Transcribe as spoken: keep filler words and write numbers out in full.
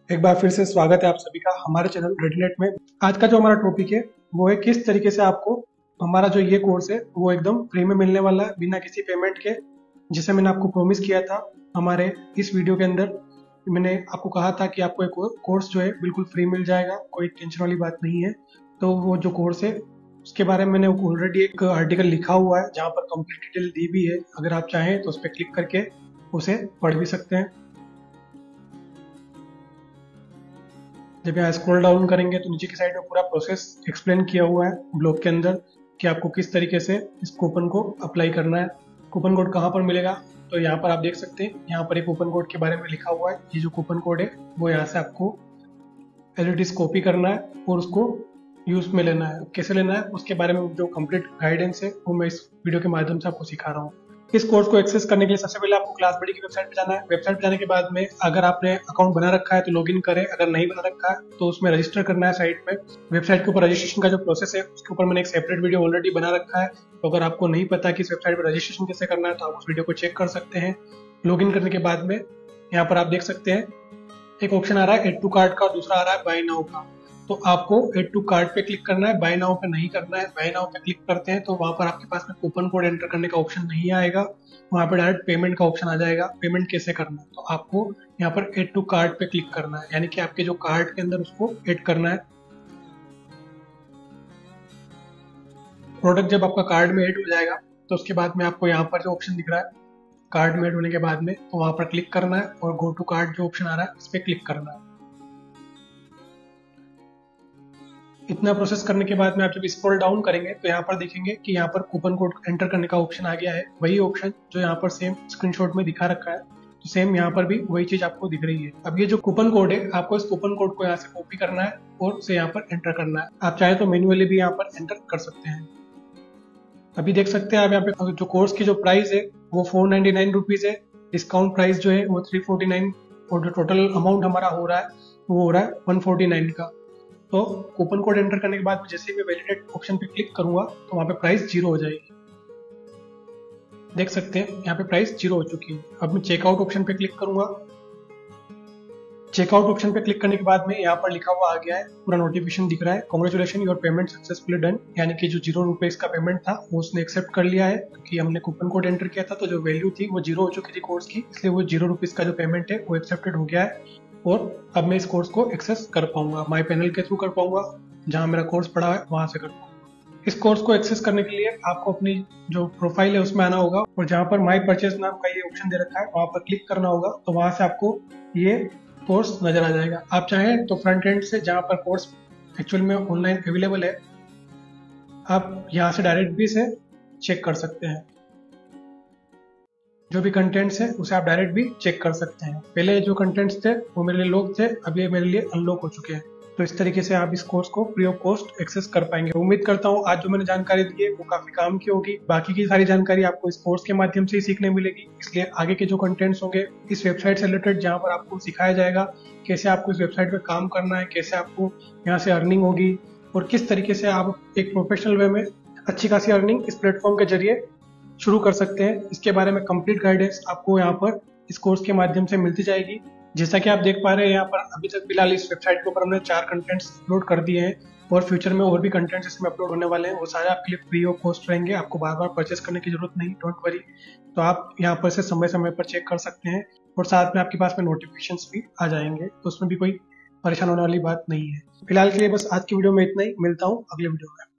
एक बार फिर से स्वागत है आप सभी का हमारे चैनल रेडिनेट में। आज का जो हमारा टॉपिक है वो है किस तरीके से आपको हमारा जो ये कोर्स है वो एकदम फ्री में मिलने वाला है बिना किसी पेमेंट के, जिसे मैंने आपको प्रॉमिस किया था हमारे इस वीडियो के अंदर। मैंने आपको कहा था कि आपको एक कोर्स जो है बिल्कुल फ्री मिल जाएगा, कोई टेंशन वाली बात नहीं है। तो वो जो कोर्स है उसके बारे में मैंने ऑलरेडी एक आर्टिकल लिखा हुआ है जहाँ पर कंप्लीट डिटेल दी भी है। अगर आप चाहें तो उस पर क्लिक करके उसे पढ़ भी सकते हैं। जब यहाँ स्क्रॉल डाउन करेंगे तो नीचे की साइड में पूरा प्रोसेस एक्सप्लेन किया हुआ है ब्लॉग के अंदर कि आपको किस तरीके से इस कूपन को अप्लाई करना है। कूपन कोड कहाँ पर मिलेगा तो यहाँ पर आप देख सकते हैं, यहाँ पर एक कूपन कोड के बारे में लिखा हुआ है। ये जो कूपन कोड है वो यहाँ से आपको एज इट इज कॉपी करना है और उसको यूज में लेना है। कैसे लेना है उसके बारे में जो कंप्लीट गाइडेंस है वो मैं इस वीडियो के माध्यम से आपको सिखा रहा हूँ। इस कोर्स को एक्सेस करने के लिए सबसे पहले आपको क्लास बडी की वेबसाइट पे जाना है। वेबसाइट पे जाने के बाद में अगर आपने अकाउंट बना रखा है तो लॉगिन करें, अगर नहीं बना रखा है तो उसमें रजिस्टर करना है साइट पे। वेबसाइट के ऊपर रजिस्ट्रेशन का जो प्रोसेस है उसके ऊपर मैंने एक सेपरेट वीडियो ऑलरेडी बना रखा है। तो अगर आपको नहीं पता कि इस वेबसाइट पर रजिस्ट्रेशन कैसे करना है तो आप उस वीडियो को चेक कर सकते हैं। लॉगिन करने के बाद में यहाँ पर आप देख सकते हैं एक ऑप्शन आ रहा है एड टू कार्ट का और दूसरा आ रहा है बाय नाउ का। तो आपको एड टू कार्ट पे क्लिक करना है, बाय नाउ पे नहीं करना है। बाय नाउ पे क्लिक करते हैं तो वहां पर आपके पास में कूपन कोड एंटर करने का ऑप्शन नहीं आएगा, वहां पर डायरेक्ट पेमेंट का ऑप्शन आ जाएगा। पेमेंट कैसे करना है तो आपको यहाँ पर एड टू कार्ट पे क्लिक करना है, यानी कि आपके जो कार्ट के अंदर उसको एड करना है। प्रोडक्ट जब आपका कार्ड में एड हो जाएगा तो उसके बाद में आपको यहाँ पर जो ऑप्शन दिख रहा है कार्ड में एड होने के बाद में, तो वहां पर क्लिक करना है और गो टू कार्ट जो ऑप्शन आ रहा है इस पर क्लिक करना है। इतना प्रोसेस करने के बाद में आप जब स्क्रॉल डाउन करेंगे तो यहाँ पर देखेंगे कि यहाँ पर कूपन कोड एंटर करने का ऑप्शन आ गया है। वही ऑप्शन जो यहाँ पर सेम स्क्रीनशॉट में दिखा रखा है, तो सेम यहाँ पर भी वही चीज आपको दिख रही है। अब ये जो कूपन कोड है आपको इस कूपन कोड को यहाँ से कॉपी करना है और उसे यहाँ पर एंटर करना है। आप चाहे तो मैन्युअली भी यहाँ पर एंटर कर सकते हैं। अभी देख सकते हैं आप यहाँ पे जो कोर्स की जो प्राइस है वो फोर नाइनटी नाइन रुपीज है। डिस्काउंट प्राइस जो है वो थ्री फोर्टी नाइन और जो टोटल अमाउंट हमारा हो रहा है वो हो रहा है वन फोर्टी नाइन का। तो कूपन कोड एंटर करने के बाद जैसे ही मैं वैलिडेट ऑप्शन पे क्लिक करूंगा तो वहां पे प्राइस जीरो हो जाएगी। देख सकते हैं यहाँ पे प्राइस जीरो हो चुकी है। अब मैं चेकआउट ऑप्शन पे क्लिक करूंगा। चेकआउट ऑप्शन पे क्लिक करने के बाद में यहाँ पर लिखा हुआ आ गया है, पूरा नोटिफिकेशन दिख रहा है, congratulation your payment successfully done. यानी कि जो जीरो रुपीज का पेमेंट था वो उसने एक्सेप्ट कर लिया है क्योंकि हमने कूपन कोड एंटर किया था तो जो वैल्यू थी वो जीरो हो चुकी थी कोर्स की, इसलिए वो जीरो रुपीज का जो पेमेंट है वो एक्सेप्टेड हो गया है। और अब मैं इस कोर्स को एक्सेस कर पाऊंगा, माई पैनल के थ्रू कर पाऊंगा, जहां मेरा कोर्स पड़ा है वहां से कर पाऊंगा। इस कोर्स को एक्सेस करने के लिए आपको अपनी जो प्रोफाइल है उसमें आना होगा और जहां पर माई परचेज नाम का ये ऑप्शन दे रखा है वहां पर क्लिक करना होगा। तो वहां से आपको ये कोर्स नजर आ जाएगा। आप चाहें तो फ्रंट एंड से जहां पर कोर्स एक्चुअल में ऑनलाइन अवेलेबल है आप यहाँ से डायरेक्ट भी इसे चेक कर सकते हैं। जो भी कंटेंट्स है उसे आप डायरेक्ट भी चेक कर सकते हैं। पहले जो कंटेंट्स थे वो मेरे लिए लॉक थे, अब ये मेरे लिए अनलॉक हो चुके हैं। तो इस तरीके से आप इस कोर्स को फ्री ऑफ कॉस्ट एक्सेस कर पाएंगे। उम्मीद करता हूँ आज जो मैंने जानकारी दी है वो काफी काम की होगी। बाकी की सारी जानकारी आपको इस कोर्स के माध्यम से ही सीखने मिलेगी, इसलिए आगे के जो कंटेंट्स होंगे इस वेबसाइट से रिलेटेड जहाँ पर आपको सिखाया जाएगा कैसे आपको इस वेबसाइट पर काम करना है, कैसे आपको यहाँ से अर्निंग होगी और किस तरीके से आप एक प्रोफेशनल वे में अच्छी खासी अर्निंग इस प्लेटफॉर्म के जरिए शुरू कर सकते हैं। इसके बारे में कंप्लीट गाइडेंस आपको यहाँ पर इस कोर्स के माध्यम से मिलती जाएगी। जैसा कि आप देख पा रहे हैं यहाँ पर अभी तक फिलहाल इस वेबसाइट के ऊपर हमने चार कंटेंट्स अपलोड कर दिए हैं और फ्यूचर में और भी कंटेंट्स इसमें अपलोड होने वाले हैं। वो सारे आपके लिए फ्री ऑफ कॉस्ट रहेंगे, आपको बार बार परचेस करने की जरूरत नहीं, डोंट वरी। तो आप यहाँ पर से समय समय पर चेक कर सकते हैं और साथ में आपके पास में नोटिफिकेशन भी आ जाएंगे, तो उसमें भी कोई परेशान होने वाली बात नहीं है। फिलहाल के लिए बस आज की वीडियो में इतना ही, मिलता हूँ अगले वीडियो में।